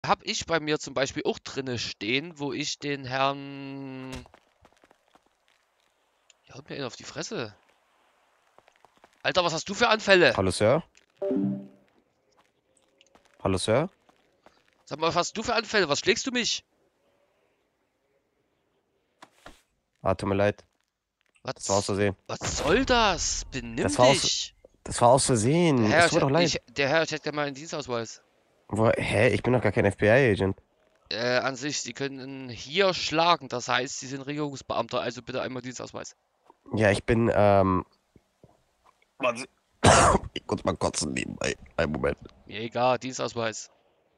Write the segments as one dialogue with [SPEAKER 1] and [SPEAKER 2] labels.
[SPEAKER 1] Habe ich bei mir zum Beispiel auch drinne stehen, wo ich den Herrn... Ja, haut mir einen auf die Fresse. Alter, was hast du für Anfälle?
[SPEAKER 2] Hallo, Sir? Hallo, Sir?
[SPEAKER 1] Sag mal, was hast du für Anfälle? Was schlägst du mich?
[SPEAKER 2] Ah, tut mir leid. Das war aus
[SPEAKER 1] Was,
[SPEAKER 2] Versehen.
[SPEAKER 1] was soll das? Benimm
[SPEAKER 2] Das war aus,
[SPEAKER 1] dich.
[SPEAKER 2] das war aus Versehen. Es tut mir doch leid.
[SPEAKER 1] Der Herr, ich hätte gerne mal einen Dienstausweis.
[SPEAKER 2] Hä? Ich bin doch gar kein FBI-Agent.
[SPEAKER 1] An sich, Sie können hier schlagen. Das heißt, Sie sind Regierungsbeamter. Also bitte einmal Dienstausweis.
[SPEAKER 2] Ja, ich bin, Warte. Ich muss mal kotzen nebenbei. Einen Moment.
[SPEAKER 1] Mir egal, Dienstausweis.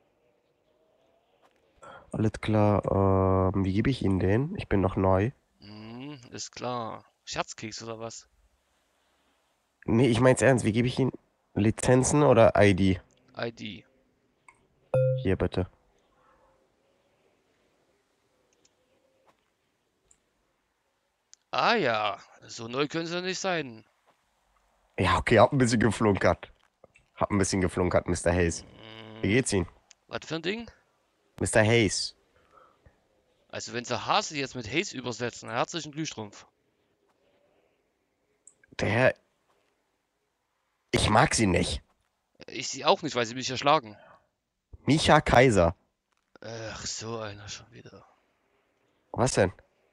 [SPEAKER 2] Alles klar, wie gebe ich Ihnen den? Ich bin noch neu.
[SPEAKER 1] Ist klar. Scherzkeks oder was?
[SPEAKER 2] Nee, ich mein's ernst. Wie gebe ich Ihnen Lizenzen oder ID?
[SPEAKER 1] ID.
[SPEAKER 2] Hier bitte.
[SPEAKER 1] Ah ja, so neu können Sie nicht sein.
[SPEAKER 2] Ja, okay, hab ein bisschen geflunkert. Hab ein bisschen geflunkert, Mr. Hayes. Wie
[SPEAKER 1] Hm,
[SPEAKER 2] geht's Ihnen?
[SPEAKER 1] was für ein Ding?
[SPEAKER 2] Mr. Hayes.
[SPEAKER 1] Also wenn Sie Hase jetzt mit Haze übersetzen, herzlichen Glühstrumpf.
[SPEAKER 2] Der Herr, ich mag Sie nicht.
[SPEAKER 1] Ich Sie auch nicht, weil Sie mich erschlagen.
[SPEAKER 2] Micha Kaiser.
[SPEAKER 1] Ach, so einer schon wieder.
[SPEAKER 2] Was denn?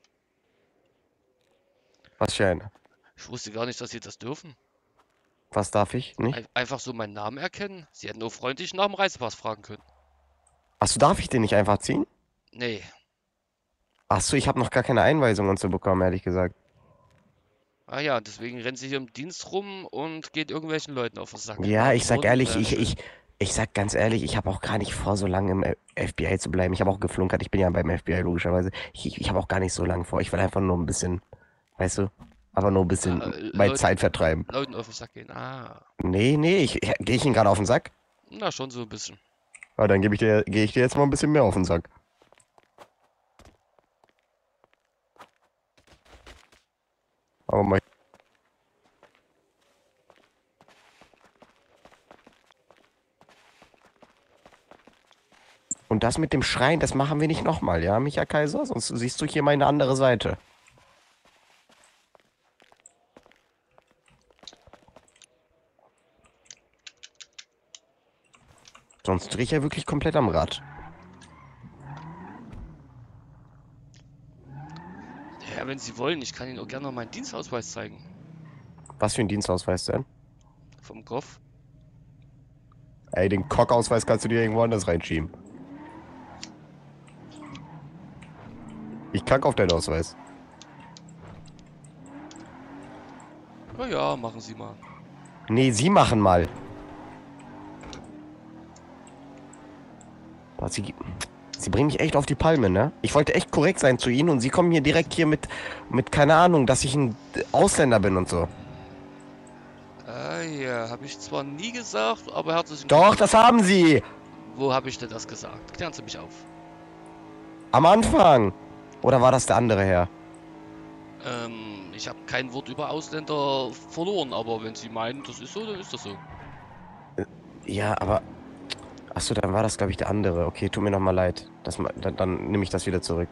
[SPEAKER 2] Was für eine?
[SPEAKER 1] Ich wusste gar nicht, dass Sie das dürfen.
[SPEAKER 2] Was darf ich? Nicht?
[SPEAKER 1] Einfach so meinen Namen erkennen. Sie hätten nur freundlich nach dem Reisepass fragen können.
[SPEAKER 2] Achso, darf ich den nicht einfach ziehen?
[SPEAKER 1] Nee.
[SPEAKER 2] Achso, ich habe noch gar keine Einweisung und so bekommen, ehrlich gesagt.
[SPEAKER 1] Ah ja, deswegen rennt sie hier im Dienst rum und geht irgendwelchen Leuten auf den Sack.
[SPEAKER 2] Ja, ich sag
[SPEAKER 1] Wunderschön.
[SPEAKER 2] ehrlich, ich sag ganz ehrlich, ich habe auch gar nicht vor, so lange im FBI zu bleiben. Ich habe auch geflunkert. Ich bin ja beim FBI logischerweise. Ich habe auch gar nicht so lange vor. Ich will einfach nur ein bisschen, weißt du, aber nur ein bisschen meine Zeit vertreiben.
[SPEAKER 1] Leuten auf den Sack gehen. Ah.
[SPEAKER 2] Nee, nee, gehe ich Ihnen gerade auf den Sack?
[SPEAKER 1] Na, schon so ein bisschen.
[SPEAKER 2] Aber dann gehe ich dir jetzt mal ein bisschen mehr auf den Sack. Aber mal. Und das mit dem Schreien, das machen wir nicht nochmal, ja, Micha Kaiser? Sonst siehst du hier meine andere Seite. Sonst drehe ich ja wirklich komplett am Rad.
[SPEAKER 1] Ja, wenn Sie wollen, ich kann Ihnen auch gerne noch meinen Dienstausweis zeigen.
[SPEAKER 2] Was für ein Dienstausweis denn?
[SPEAKER 1] Vom Kopf.
[SPEAKER 2] Ey, den Kockausweis kannst du dir irgendwo anders reinschieben. Ich kack auf deinen Ausweis.
[SPEAKER 1] Na ja, machen Sie mal.
[SPEAKER 2] Nee, Sie machen mal. Boah, Sie bringen mich echt auf die Palme, ne? Ich wollte echt korrekt sein zu Ihnen und Sie kommen hier direkt hier mit keine Ahnung, dass ich ein Ausländer bin und so.
[SPEAKER 1] Ah ja, habe ich zwar nie gesagt, aber herzlichen
[SPEAKER 2] Doch, das
[SPEAKER 1] Glückwunsch.
[SPEAKER 2] haben Sie.
[SPEAKER 1] Wo habe ich denn das gesagt? Klären Sie mich auf.
[SPEAKER 2] Am Anfang. Oder war das der andere Herr?
[SPEAKER 1] Ich habe kein Wort über Ausländer verloren, aber wenn Sie meinen, das ist so, dann ist das so.
[SPEAKER 2] Ja, aber. Achso, dann war das, glaube ich, der andere. Okay, tut mir nochmal leid. Dann nehme ich das wieder zurück.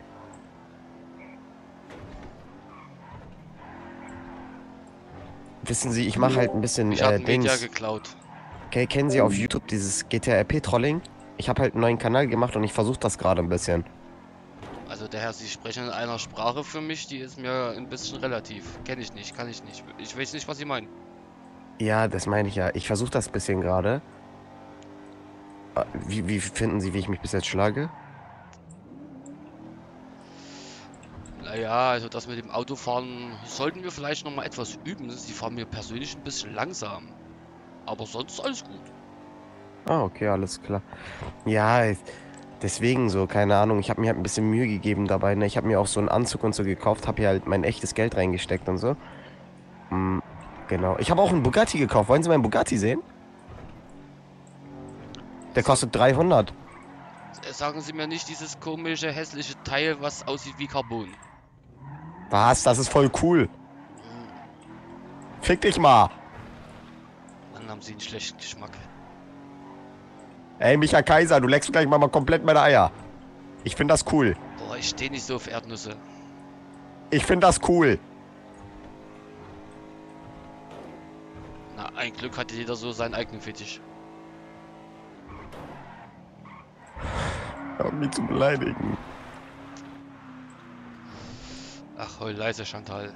[SPEAKER 2] Wissen Sie, ich mache halt ein bisschen
[SPEAKER 1] Ich habe ein Media
[SPEAKER 2] Dings.
[SPEAKER 1] geklaut.
[SPEAKER 2] Okay, kennen Sie auf YouTube dieses GTA-RP-Trolling? Ich habe halt einen neuen Kanal gemacht und ich versuche das gerade ein bisschen.
[SPEAKER 1] Also der Herr, Sie sprechen in einer Sprache für mich, die ist mir ein bisschen relativ. Kenne ich nicht, kann ich nicht. Ich weiß nicht, was Sie meinen.
[SPEAKER 2] Ja, das meine ich ja. Ich versuche das ein bisschen gerade. Wie finden Sie, wie ich mich bis jetzt schlage?
[SPEAKER 1] Naja, also das mit dem Autofahren sollten wir vielleicht noch mal etwas üben. Sie fahren mir persönlich ein bisschen langsam. Aber sonst alles gut.
[SPEAKER 2] Ah, okay, alles klar. Ja, deswegen so, keine Ahnung. Ich habe mir halt ein bisschen Mühe gegeben dabei. Ne? Ich habe mir auch so einen Anzug und so gekauft, habe hier halt mein echtes Geld reingesteckt und so. Hm, genau. Ich habe auch einen Bugatti gekauft. Wollen Sie meinen Bugatti sehen? Der
[SPEAKER 1] Sag,
[SPEAKER 2] kostet 300.
[SPEAKER 1] sagen Sie mir nicht dieses komische, hässliche Teil, was aussieht wie Carbon.
[SPEAKER 2] Was? Das ist voll cool.
[SPEAKER 1] Hm,
[SPEAKER 2] Fick dich mal.
[SPEAKER 1] Mann, haben Sie einen schlechten Geschmack.
[SPEAKER 2] Ey, Micha Kaiser, du leckst gleich mal komplett meine Eier. Ich finde das cool.
[SPEAKER 1] Boah, ich stehe nicht so auf Erdnüsse.
[SPEAKER 2] Ich finde das cool.
[SPEAKER 1] Na, ein Glück hatte jeder so seinen eigenen Fetisch.
[SPEAKER 2] Hör mich zu beleidigen.
[SPEAKER 1] Ach, heul leise, Chantal.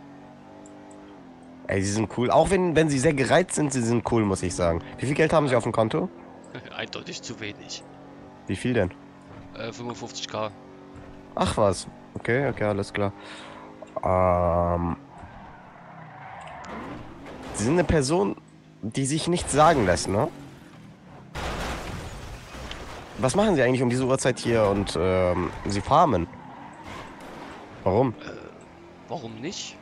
[SPEAKER 2] Ey, sie sind cool. Auch wenn sie sehr gereizt sind, sie sind cool, muss ich sagen. Wie viel Geld haben sie auf dem Konto?
[SPEAKER 1] Eindeutig zu wenig.
[SPEAKER 2] Wie viel denn?
[SPEAKER 1] 55k.
[SPEAKER 2] Ach was. Okay, okay, alles klar. Ähm, Sie sind eine Person, die sich nichts sagen lässt, ne? Was machen Sie eigentlich um diese Uhrzeit hier und Sie farmen? Warum?
[SPEAKER 1] Warum nicht?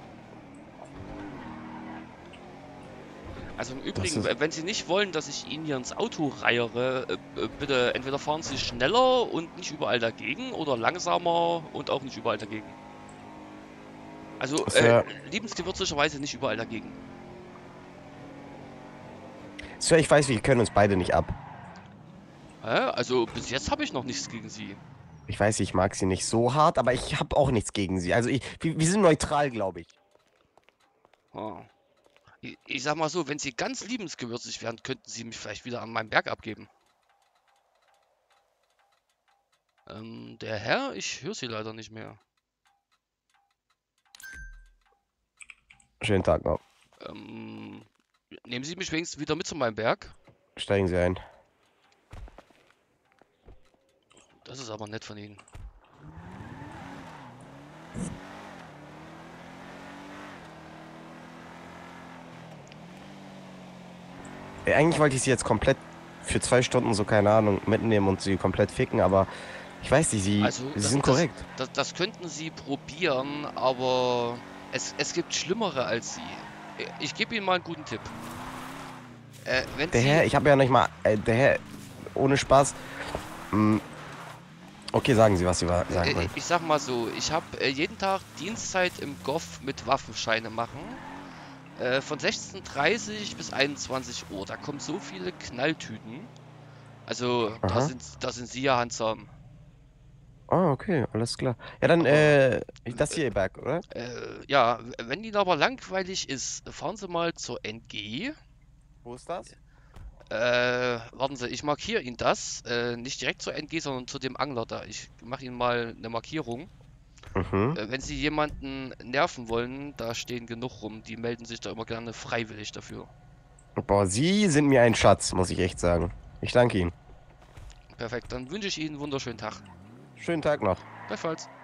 [SPEAKER 1] Also im
[SPEAKER 2] Das
[SPEAKER 1] Übrigen,
[SPEAKER 2] ist-
[SPEAKER 1] wenn Sie nicht wollen, dass ich Ihnen hier ins Auto reiere, bitte entweder fahren Sie schneller und nicht überall dagegen oder langsamer und auch nicht überall dagegen. Also
[SPEAKER 2] Sir,
[SPEAKER 1] liebensgewürzlicherweise nicht überall dagegen.
[SPEAKER 2] Sir, ich weiß, wir können uns beide nicht ab.
[SPEAKER 1] Hä? Also bis jetzt habe ich noch nichts gegen Sie.
[SPEAKER 2] Ich weiß, ich mag Sie nicht so hart, aber ich habe auch nichts gegen Sie. Also wir sind neutral, glaube ich.
[SPEAKER 1] Ah. Ich sag mal so, wenn Sie ganz liebensgewürzig wären, könnten Sie mich vielleicht wieder an meinem Berg abgeben. Der Herr, ich höre Sie leider nicht mehr.
[SPEAKER 2] Schönen Tag noch.
[SPEAKER 1] Ähm, nehmen Sie mich wenigstens wieder mit zu meinem Berg?
[SPEAKER 2] Steigen Sie ein.
[SPEAKER 1] Das ist aber nett von Ihnen.
[SPEAKER 2] Ey, eigentlich wollte ich Sie jetzt komplett für 2 Stunden, so keine Ahnung, mitnehmen und Sie komplett ficken, aber ich weiß nicht, Sie
[SPEAKER 1] Also,
[SPEAKER 2] sind korrekt.
[SPEAKER 1] das könnten Sie probieren, aber es gibt Schlimmere als Sie. Ich gebe Ihnen mal einen guten Tipp. Wenn
[SPEAKER 2] Der
[SPEAKER 1] Sie,
[SPEAKER 2] Herr, ich habe ja nicht mal, der Herr, ohne Spaß. mm, Okay, sagen Sie, was Sie sagen wollen.
[SPEAKER 1] ich sag mal so, ich habe jeden Tag Dienstzeit im Goff mit Waffenscheine machen. Von 16:30 bis 21 Uhr. Da kommen so viele Knalltüten. Also,
[SPEAKER 2] Aha.
[SPEAKER 1] da sind Sie ja handsam.
[SPEAKER 2] Ah, okay, alles klar. Ja, dann,
[SPEAKER 1] Aber
[SPEAKER 2] das hier, Ihr Berg, oder?
[SPEAKER 1] ja, wenn Ihnen aber langweilig ist, fahren Sie mal zur NG.
[SPEAKER 2] Wo ist das?
[SPEAKER 1] Warten Sie, ich markiere Ihnen das. Nicht direkt zur NG, sondern zu dem Angler da. Ich mache Ihnen mal eine Markierung.
[SPEAKER 2] Mhm.
[SPEAKER 1] Wenn Sie jemanden nerven wollen, da stehen genug rum. Die melden sich da immer gerne freiwillig dafür.
[SPEAKER 2] Boah, Sie sind mir ein Schatz, muss ich echt sagen. Ich danke Ihnen.
[SPEAKER 1] Perfekt, dann wünsche ich Ihnen einen wunderschönen Tag.
[SPEAKER 2] Schönen Tag noch.
[SPEAKER 1] Gleichfalls.